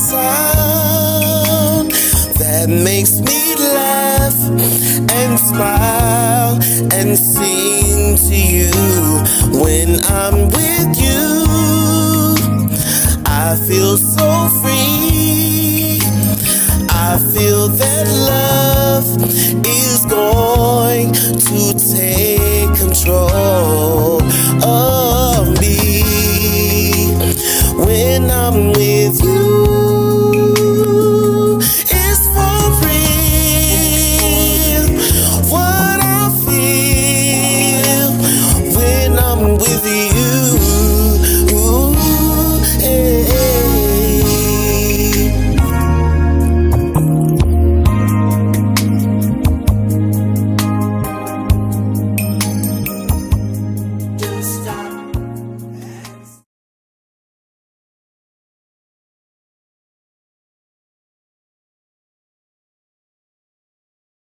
sound that makes me laugh and smile and sing to you. When I'm with you, I feel so free. I feel that love is going to take control.